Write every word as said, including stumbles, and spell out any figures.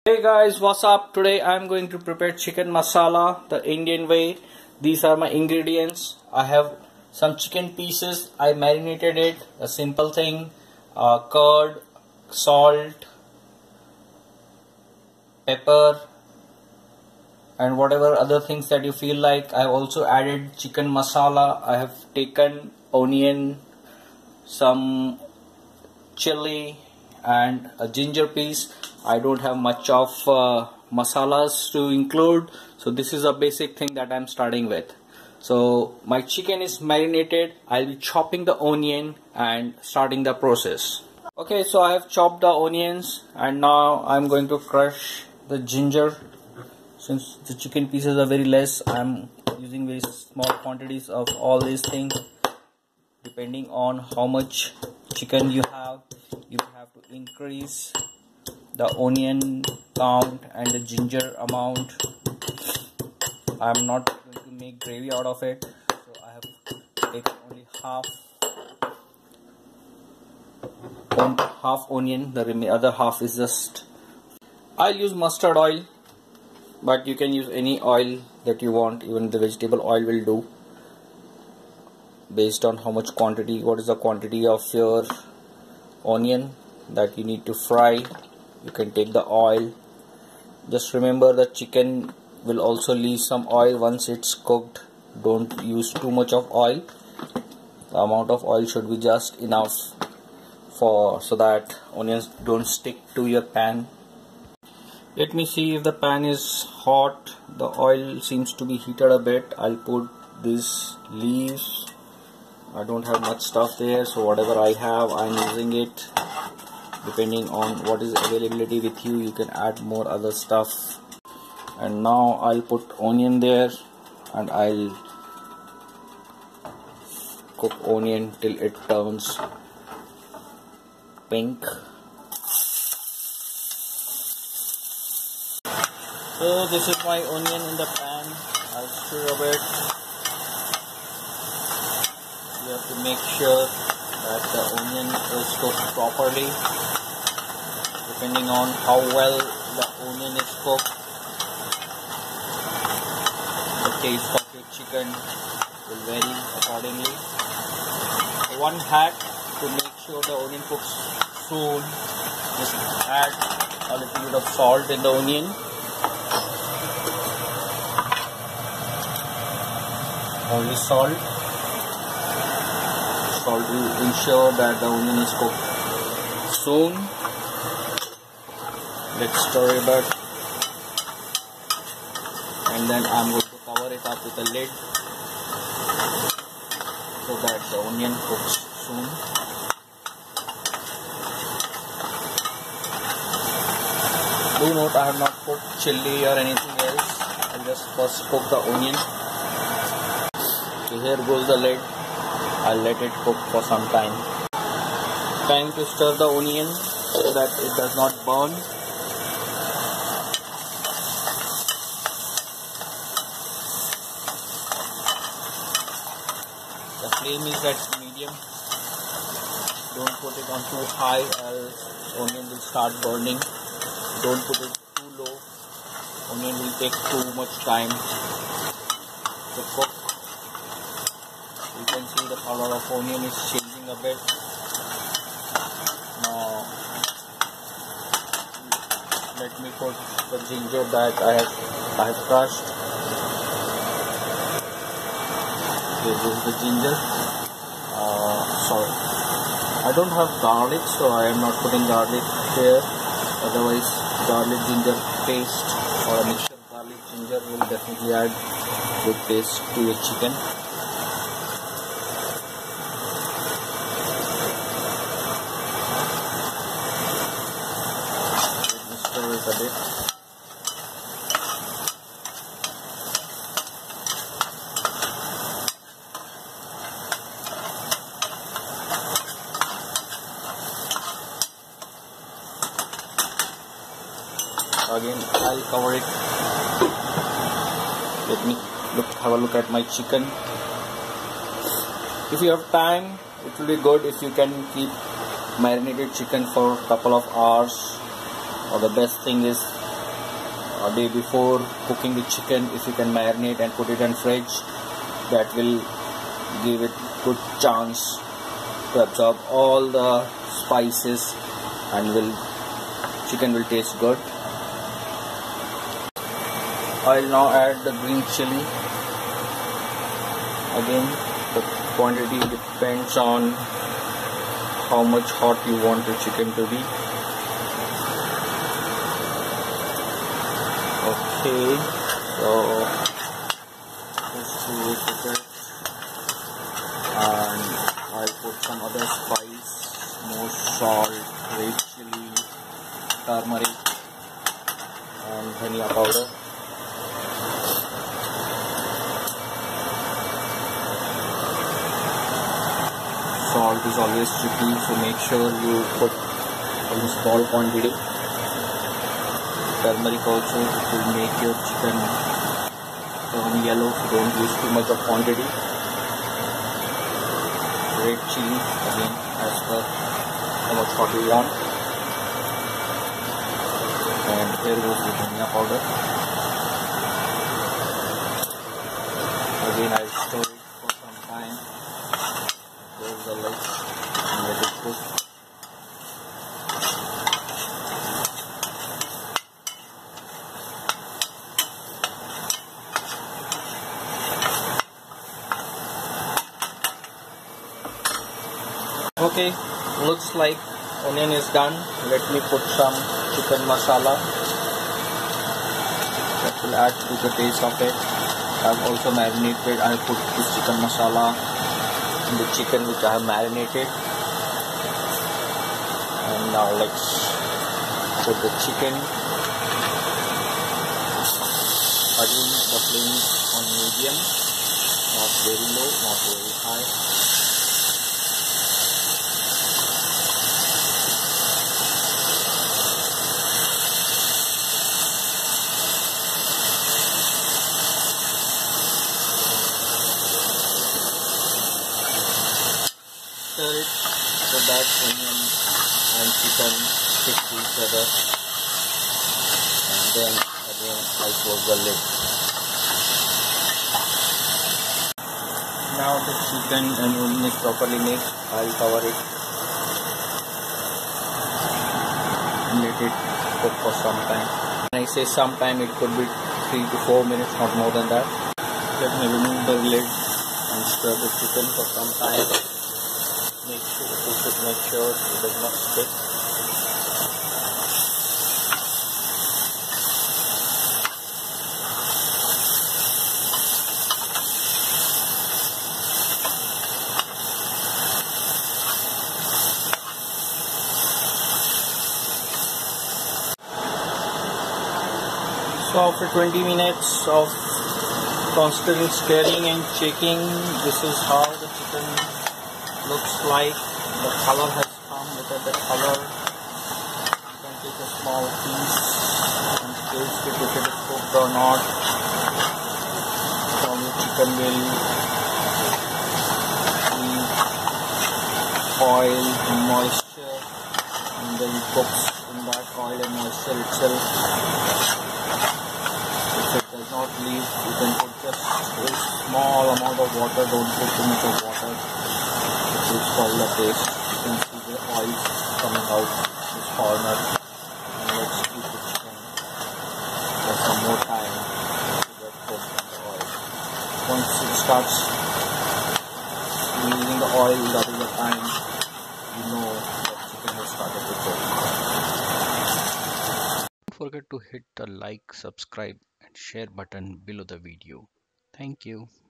Hey guys, what's up? Today I'm going to prepare chicken masala the Indian way. These are my ingredients. I have some chicken pieces. I marinated it. A simple thing. Uh, curd, salt, pepper, and whatever other things that you feel like. I have also added chicken masala. I have taken onion, some chili, and a ginger piece. I don't have much of uh, masalas to include, so this is a basic thing that I'm starting with. So my chicken is marinated. I'll be chopping the onion and starting the process. Okay, so I have chopped the onions and now I'm going to crush the ginger. Since the chicken pieces are very less, I'm using very small quantities of all these things. Depending on how much chicken you have, you have to increase the onion count and the ginger amount. I'm not going to make gravy out of it, so I have taken only half on half onion. The other half is just, I'll use mustard oil, but you can use any oil that you want. Even the vegetable oil will do, based on how much quantity, what is the quantity of your onion that you need to fry. You can take the oil. Just remember the chicken will also leave some oil once it's cooked. Don't use too much of oil. The amount of oil should be just enough for so that onions don't stick to your pan. Let me see if the pan is hot. The oil seems to be heated a bit. I'll put these leaves. I don't have much stuff there, so whatever I have, I'm using it. Depending on what is availability with you, you can add more other stuff. And now I'll put onion there and I'll cook onion till it turns pink. So this is my onion in the pan. I'll stir a bit. You have to make sure that the onion is cooked properly. Depending on how well the onion is cooked, the taste of your chicken will vary accordingly. One hack to make sure the onion cooks soon is add a little bit of salt in the onion. Only salt. Salt will ensure that the onion is cooked soon. Let's stir it back, and then I'm going to cover it up with a lid so that the onion cooks soon. Do note I have not put chili or anything else. I'll just first cook the onion. So here goes the lid. I'll let it cook for some time. Time to stir the onion so that it does not burn. The flame is at medium. Don't put it on too high, else onion will start burning. Don't put it too low. Onion will take too much time to cook. You can see the color of onion is changing a bit. Now let me put the ginger that I have I have crushed. Okay, this is the ginger. Uh, sorry, I don't have garlic, so I am not putting garlic here. Otherwise, garlic ginger paste or a mixture of garlic ginger will definitely add good taste to your chicken. Let me stir it a bit. Again, I'll cover it. Let me look, have a look at my chicken. If you have time, it will be good if you can keep marinated chicken for a couple of hours, or the best thing is a day before cooking the chicken, if you can marinate and put it in fridge, that will give it good chance to absorb all the spices and will chicken will taste good. I'll now add the green chili. Again, the quantity depends on how much hot you want your chicken to be. Okay, so just to with it, and I'll put some other spice, more salt, red chili, turmeric, and dhania powder. Salt is always tricky, so make sure you put in small quantity. Turmeric also, it will make your chicken turn yellow, so don't use too much of quantity. Red chili, again as per how much hot you want. And here goes the dhania powder. Again I'll stir it for some time. Close the lid and let it cook. Okay, looks like onion is done. Let me put some chicken masala. That will add to the taste of it. I've also marinated. I put this chicken masala in the chicken which I have marinated. And now let's put the chicken. Again, the flame is on medium, not very low, not very high. Stir it so that onion and chicken stick to each other, and then again I close the lid. Now the chicken and onion is properly mixed. I'll cover it and let it cook for some time. When I say some time, it could be three to four minutes, not more than that. Let me remove the lid and stir the chicken for some time. Make sure, you should make sure it does not stick. So after twenty minutes of constant stirring and checking, this is how the chicken looks like. The color has come. Look at the color. You can take a small piece and taste it if it is cooked or not. From the chicken will leave oil and moisture, and then it cooks in that oil and moisture itself. If it does not leave, you can put just a small amount of water. Don't put too much of water. It will spoil the taste. You can see the oil coming out this corner. And let's keep it chicken for some more time to get cooked in the oil. Once it starts releasing the oil, that is the time you know that chicken has started to cook. Don't forget to hit the like, subscribe and share button below the video. Thank you.